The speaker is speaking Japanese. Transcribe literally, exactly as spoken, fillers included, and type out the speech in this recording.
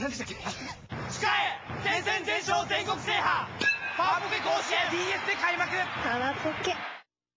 何でしたっけ？ 誓え戦線全勝全国制覇パワポケ甲子園 ディーエス で開幕。 パワポケ。